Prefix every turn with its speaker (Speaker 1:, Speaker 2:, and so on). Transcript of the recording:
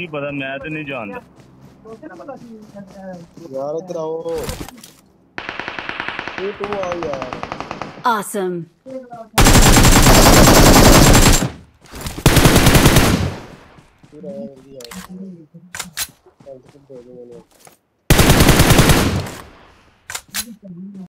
Speaker 1: पता, मैं तो नहीं जानता
Speaker 2: यार इधर आओ, ये तू आओ यार।
Speaker 3: Awesome.
Speaker 2: पूरा जल्दी आओ।